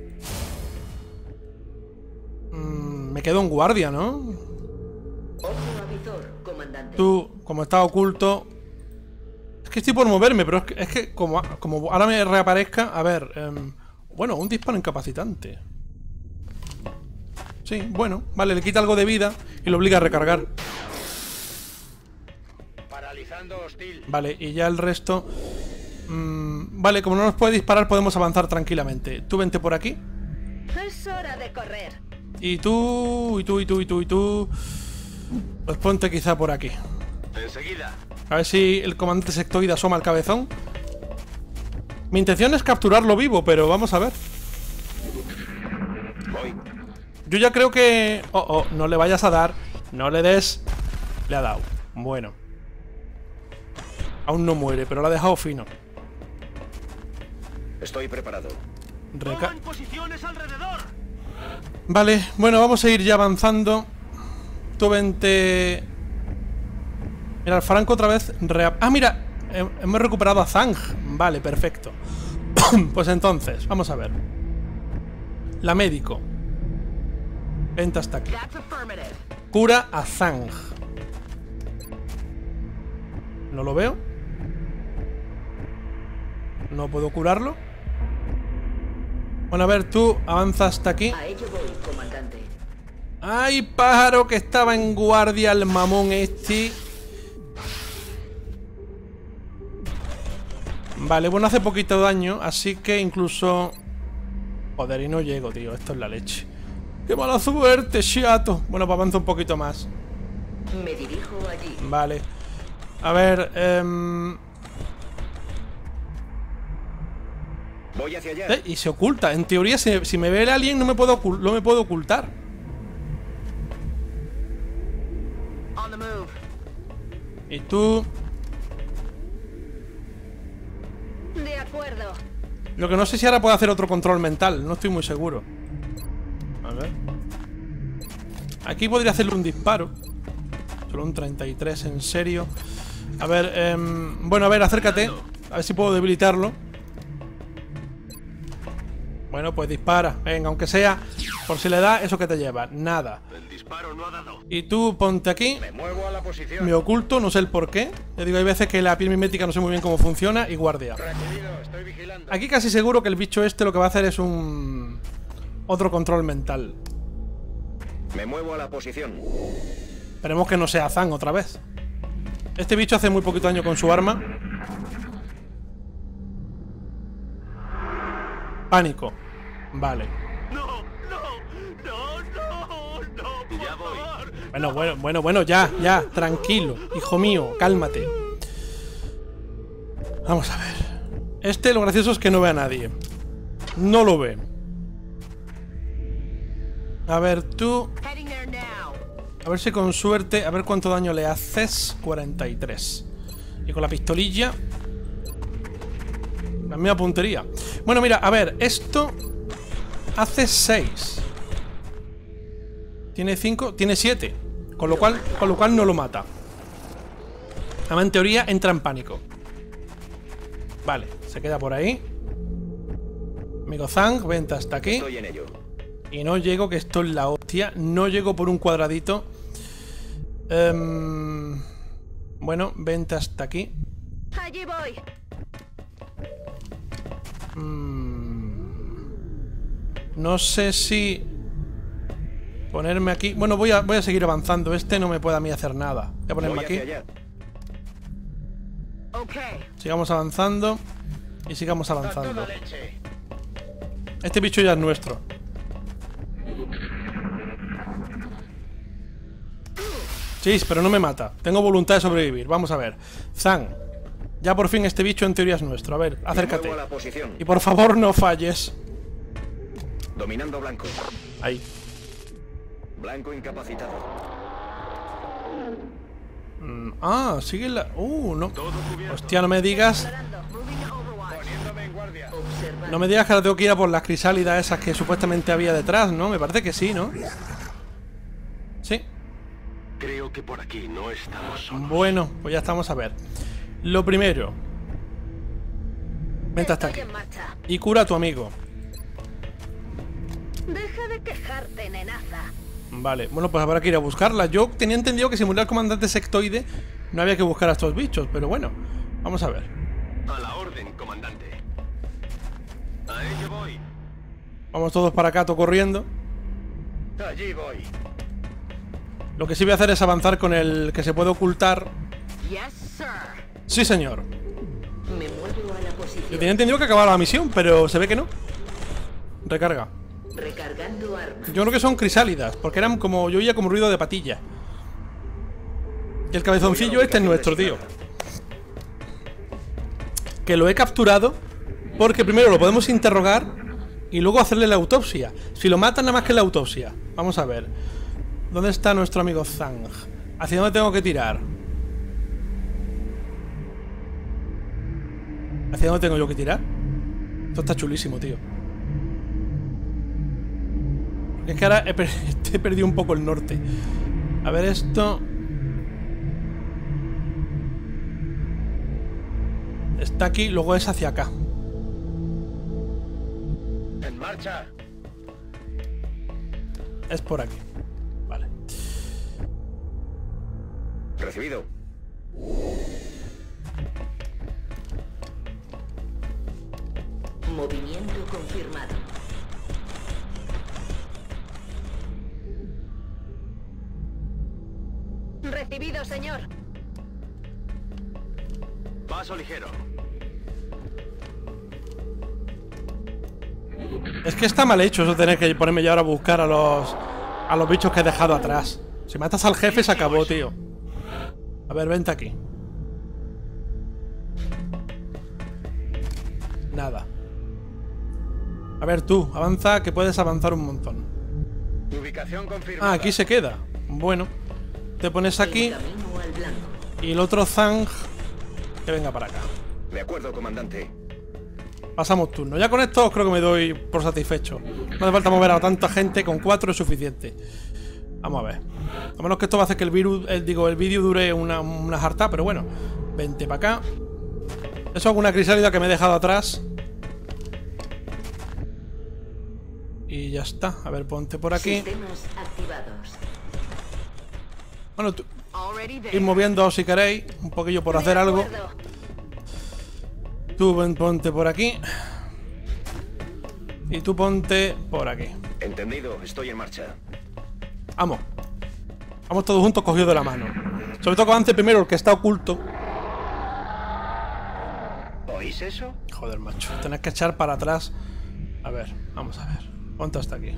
Me quedo en guardia, ¿no? Ojo a visor, comandante. Tú, como está oculto... Es que estoy por moverme, pero es que como ahora me reaparezca... A ver, bueno, un disparo incapacitante. Sí, bueno, vale, le quita algo de vida y lo obliga a recargar. Paralizando hostil. Vale, y ya el resto... vale, como no nos puede disparar, podemos avanzar tranquilamente. Tú vente por aquí. Es hora de correr. Y tú... Pues ponte quizá por aquí. Enseguida. A ver si el comandante sectoide asoma el cabezón. Mi intención es capturarlo vivo, pero vamos a ver. Voy. Yo ya creo que... Oh, no le vayas a dar. No le des. Le ha dado. Bueno. Aún no muere, pero lo ha dejado fino. Estoy preparado. posiciones alrededor. Vale, bueno, vamos a ir ya avanzando. Tú vente... Mira, el Franco otra vez... Ah, mira, hemos recuperado a Zang. Vale, perfecto. Pues entonces, vamos a ver. La médico. Vente hasta aquí. Cura a Zang. ¿No lo veo? No puedo curarlo. Bueno, a ver, tú avanza hasta aquí. A ello voy, comandante. ¡Ay, pájaro! Que estaba en guardia el mamón este. Vale, bueno, hace poquito daño, así que incluso... Joder, y no llego, tío. Esto es la leche. ¡Qué mala suerte, chato! Bueno, pues avanza un poquito más. Me dirijo allí. Vale. A ver, Voy hacia allá. y se oculta. En teoría, si me ve el alien, no me puedo ocultar. On the move. Y tú... De acuerdo. Lo que no sé si ahora puedo hacer otro control mental. No estoy muy seguro. A ver. Aquí podría hacerle un disparo. Solo un 33, en serio. A ver, bueno, a ver, acércate. A ver si puedo debilitarlo. Bueno, pues dispara. Venga, aunque sea por si le da, eso que te lleva. Nada. El disparo no ha dado. Y tú ponte aquí. Me muevo a la posición. Me oculto, no sé el por qué. Ya digo, hay veces que la piel mimética no sé muy bien cómo funciona. Y guardia. Recibido, estoy vigilando. Aquí casi seguro que el bicho este lo que va a hacer es un... otro control mental. Me muevo a la posición. Esperemos que no sea Zang otra vez. Este bicho hace muy poquito daño con su arma. Pánico. Vale. No, ya voy. Bueno, ya, tranquilo. Hijo mío, cálmate. Vamos a ver. Este, lo gracioso es que no ve a nadie. No lo ve. A ver, tú... Heading there now. A ver si con suerte... A ver cuánto daño le haces. 43. Y con la pistolilla... La misma puntería. Bueno, mira, a ver, esto... Hace 6. Tiene 5, tiene 7. Con lo cual no lo mata. Además, en teoría, entra en pánico. Vale, se queda por ahí. Amigo Zang, vente hasta aquí. Estoy en ello. Y no llego, que esto es la hostia. No llego por un cuadradito. Bueno, vente hasta aquí. Allí voy. No sé si ponerme aquí. Bueno, voy a seguir avanzando. Este no me puede a mí hacer nada. Voy a ponerme Voy aquí. hacia allá. Okay. Sigamos avanzando. Y sigamos A avanzando. toda leche. Este bicho ya es nuestro. Sí, pero no me mata. Tengo voluntad de sobrevivir. Vamos a ver. Zang. Ya por fin este bicho en teoría es nuestro. A ver, acércate. Me muevo a la posición. Y por favor no falles. Dominando blanco. Ahí. Blanco incapacitado. Ah, sigue la... no. Hostia, no me digas... Parando. Moving to Overwatch. Poniéndome en guardia. No me digas que ahora tengo que ir a por las crisálidas esas que supuestamente había detrás, ¿no? Me parece que sí, ¿no? Sí. Creo que por aquí no estamos solos. Bueno, pues ya estamos a ver. Lo primero. Vente hasta aquí. Estoy en marcha. Y cura a tu amigo. Deja de quejarte, nenaza. Vale, bueno, pues habrá que ir a buscarla. Yo tenía entendido que si murió el comandante sectoide no había que buscar a estos bichos, pero bueno, vamos a ver. A la orden, comandante. A ello voy. Vamos todos para acá, todo corriendo. Allí voy. Lo que sí voy a hacer es avanzar con el que se puede ocultar. Yes, sir. Sí, señor. Me muevo a la Yo posición. tenía entendido que acababa la misión, pero se ve que no. Recarga. Recargando arma. Yo creo que son crisálidas, porque eran como... Yo oía como ruido de patilla. Y el cabezoncillo este es nuestro, tío. Que lo he capturado porque primero lo podemos interrogar y luego hacerle la autopsia. Si lo matan, nada más que la autopsia. Vamos a ver. ¿Dónde está nuestro amigo Zang? ¿Hacia dónde tengo que tirar? ¿Hacia dónde tengo yo que tirar? Esto está chulísimo, tío. Es que ahora he perdido un poco el norte. A ver esto. Está aquí, luego es hacia acá. ¡En marcha! Es por aquí. Vale. Recibido. Movimiento confirmado. Recibido, señor. Paso ligero. Es que está mal hecho eso, tener que ponerme ya ahora a buscar a los bichos que he dejado atrás. Si matas al jefe se acabó, tío. A ver, vente aquí. Nada. A ver tú, avanza, que puedes avanzar un montón. Ubicación confirmada. Ah, aquí se queda. Bueno, te pones aquí Camino al blanco. y el otro Zang que venga para acá. De acuerdo, comandante. Pasamos turno. Ya con esto creo que me doy por satisfecho. No hace falta mover a tanta gente, con 4 es suficiente. Vamos a ver. A menos que esto va a hacer que el vídeo dure una jarta, pero bueno. Vente para acá. Eso es alguna crisálida que me he dejado atrás. Y ya está. A ver, ponte por aquí. Sistemas activados. Bueno, ir moviendo si queréis. Un poquillo por hacer algo. Tú ponte por aquí. Y tú ponte por aquí. Entendido, estoy en marcha. Vamos. Vamos todos juntos cogidos de la mano. Sobre todo que avance primero el que está oculto. ¿Oís eso? Joder, macho. Tenés que echar para atrás. A ver, vamos a ver. Ponte hasta aquí.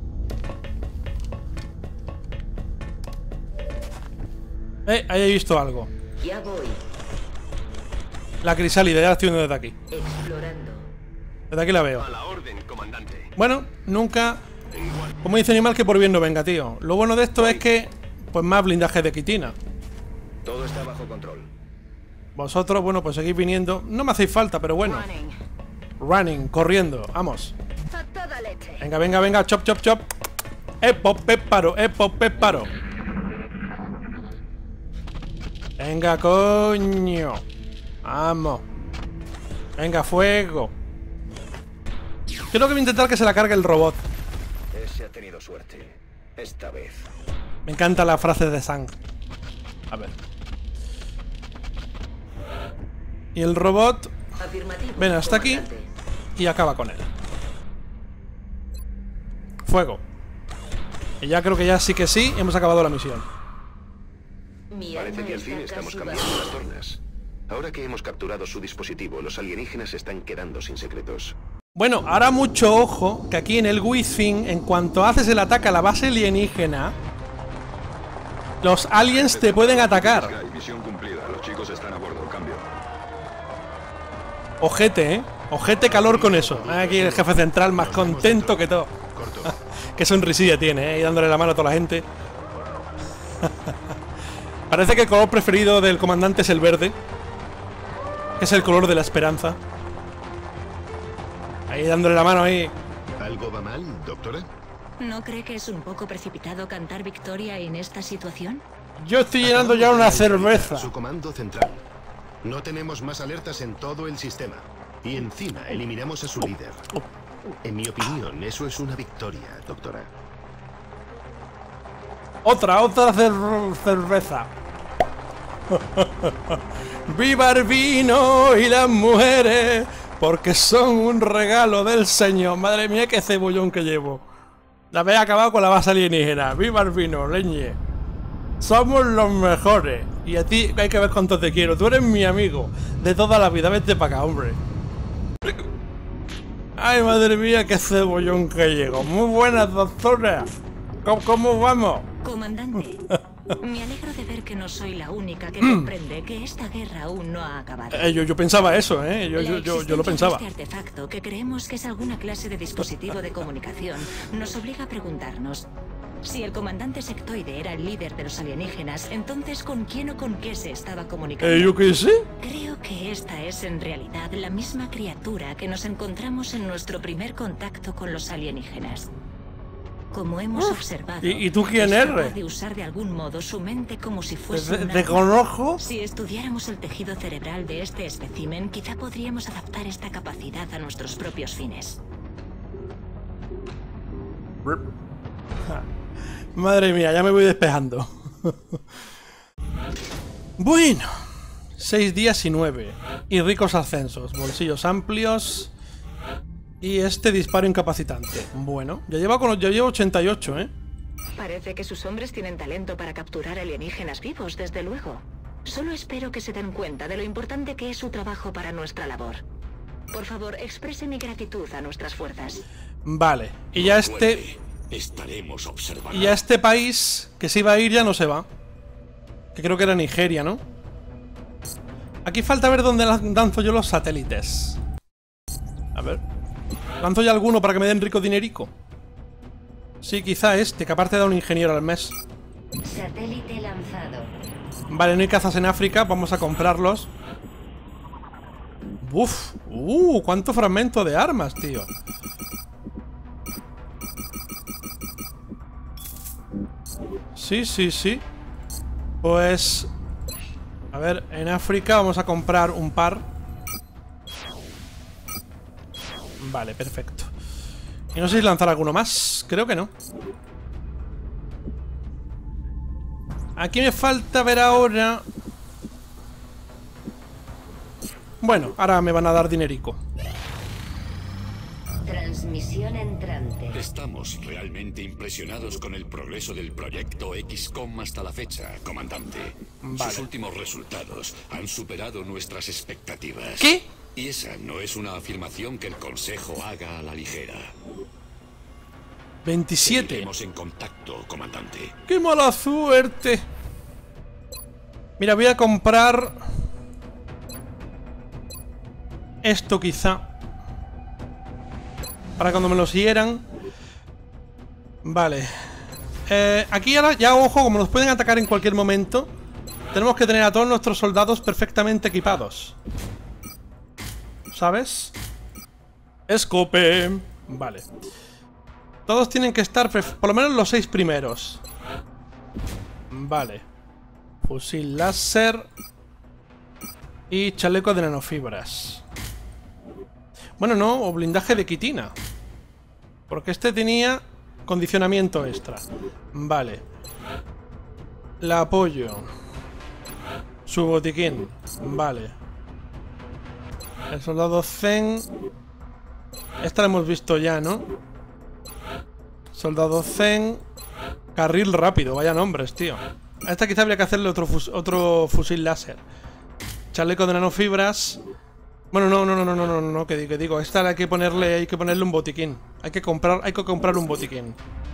Ahí he visto algo. Ya voy. La crisálida, ya la estoy viendo desde aquí. Explorando. Desde aquí la veo. A la orden, comandante. Bueno, nunca... Como dice Animal, que por bien no venga, tío. Lo bueno de esto es que... Pues más blindaje de quitina. Todo está bajo control. Vosotros, bueno, pues seguís viniendo. No me hacéis falta, pero bueno. Running, corriendo, vamos. A toda leche. Venga, venga, venga, chop, chop, chop. Péparo. Venga, coño. Vamos. Venga, fuego. Creo que voy a intentar que se la cargue el robot. Ese ha tenido suerte. Esta vez. Me encanta la frase de Sang. A ver. Y el robot Afirmativo. ven hasta aquí comandante. y acaba con él. Fuego. Y ya creo que ya sí que sí hemos acabado la misión. Mi Parece alma que al fin está estamos casi cambiando las tornas. Ahora que hemos capturado su dispositivo, los alienígenas están quedando sin secretos. Bueno, ahora mucho ojo, que aquí en el Within, en cuanto haces el ataque a la base alienígena, los aliens te pueden atacar. Misión cumplida. Los chicos están a bordo. Cambio. Ojete, ojete calor con eso. Aquí el jefe central más contento que todo. Qué sonrisilla tiene, y dándole la mano a toda la gente. Parece que el color preferido del comandante es el verde, que es el color de la esperanza. Ahí dándole la mano ahí. ¿Algo va mal, doctora? ¿No cree que es un poco precipitado cantar victoria en esta situación? Yo estoy llenando ya una cerveza. Su comando central. No tenemos más alertas en todo el sistema. Y encima eliminamos a su líder. En mi opinión, eso es una victoria, doctora. Otra cerveza. ¡Viva el vino y las mujeres! Porque son un regalo del Señor. Madre mía, qué cebollón que llevo. La habéis acabado con la base alienígena. ¡Viva el vino, leñe! Somos los mejores. Y a ti hay que ver cuánto te quiero. Tú eres mi amigo de toda la vida. Vete para acá, hombre. Ay, madre mía, qué cebollón que llego. Muy buenas, doctora. ¿Cómo vamos? Comandante, me alegro de ver que no soy la única que comprende que esta guerra aún no ha acabado. Yo pensaba eso, Yo La lo existencia pensaba. de este artefacto, que creemos que es alguna clase de dispositivo de comunicación, nos obliga a preguntarnos: Si el comandante sectoide era el líder de los alienígenas, entonces ¿con quién o con qué se estaba comunicando? ¿Yo qué sé? Creo que esta es en realidad la misma criatura que nos encontramos en nuestro primer contacto con los alienígenas. Como hemos observado, ¿Y tú quién es capaz eres? de usar de algún modo su mente como si fuese ¿Te conozco? Si estudiáramos el tejido cerebral de este espécimen, quizá podríamos adaptar esta capacidad a nuestros propios fines. Madre mía, ya me voy despejando. Bueno, 6 días y 9. Y ricos ascensos, bolsillos amplios. Y este disparo incapacitante. Bueno, ya llevo 88, ¿eh? Parece que sus hombres tienen talento para capturar alienígenas vivos, desde luego. Solo espero que se den cuenta de lo importante que es su trabajo para nuestra labor. Por favor, exprese mi gratitud a nuestras fuerzas. Vale, y ya Estaremos observando. Y ya este país que se iba a ir ya no se va. Que creo que era Nigeria, ¿no? Aquí falta ver dónde lanzo yo los satélites. A ver. ¿Lanzo ya alguno para que me den rico dinerico? Sí, quizá este, que aparte da un ingeniero al mes. Satélite lanzado. Vale, no hay cazas en África, vamos a comprarlos. Uf, cuánto fragmento de armas, tío. Sí. Pues... a ver, en África vamos a comprar un par. Vale, perfecto. Y no sé si lanzar alguno más. Creo que no. Aquí me falta ver ahora... Bueno, ahora me van a dar dinerico. Transmisión entrante. Estamos realmente impresionados con el progreso del proyecto XCOM hasta la fecha, comandante. Vale. Sus últimos resultados han superado nuestras expectativas. ¿Qué? Y esa no es una afirmación que el Consejo haga a la ligera. 27. Seguiremos en contacto, comandante. ¡Qué mala suerte! Mira, voy a comprar... esto quizá. Para cuando me los hieran. Vale. Aquí ahora ya, ojo, como nos pueden atacar en cualquier momento, tenemos que tener a todos nuestros soldados perfectamente equipados. ¿Sabes? Escope. Vale. Todos tienen que estar, por lo menos los 6 primeros. Vale. Fusil láser. Y chaleco de nanofibras. Bueno, no, o blindaje de quitina. Porque este tenía condicionamiento extra. Vale. La apoyo. Su botiquín. Vale. El soldado Zen. Esta la hemos visto ya, ¿no? Soldado Zen. Carril rápido, vaya nombres, tío. A esta quizá habría que hacerle otro fusil láser. Chaleco de nanofibras. Bueno, no, que digo. Esta hay que ponerle un botiquín. Hay que comprar un botiquín.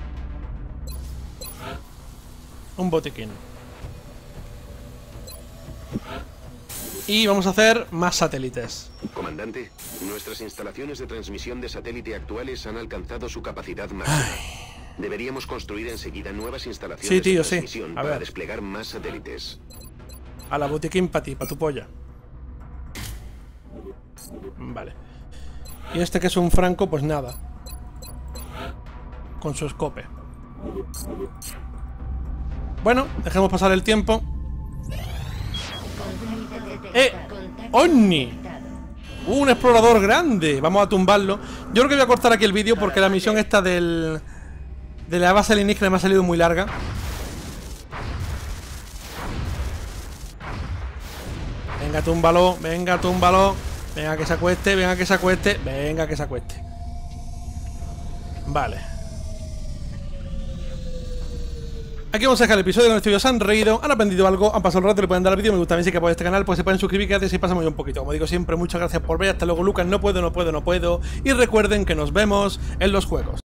Un botiquín. Y vamos a hacer más satélites. Comandante, nuestras instalaciones de transmisión de satélite actuales han alcanzado su capacidad máxima. Deberíamos construir enseguida nuevas instalaciones de transmisión para desplegar más satélites. A la botiquín para ti, para tu polla. Vale. Y este que es un franco, pues nada. Con su escope. Bueno, dejemos pasar el tiempo. ¡Ovni! Un explorador grande. Vamos a tumbarlo. Yo creo que voy a cortar aquí el vídeo porque la misión esta de la base alienígena me ha salido muy larga. Venga, túmbalo. Venga, túmbalo. Venga, que se acueste. Venga, que se acueste. Venga, que se acueste. Vale. Aquí vamos a dejar el episodio con esto. Se han reído, han aprendido algo, han pasado el rato, le pueden dar al vídeo, me gusta también si que apoyan este canal, pues se pueden suscribir, que antes y pasamos ya un poquito. Como digo siempre, muchas gracias por ver, hasta luego Lucas, no puedo. Y recuerden que nos vemos en los juegos.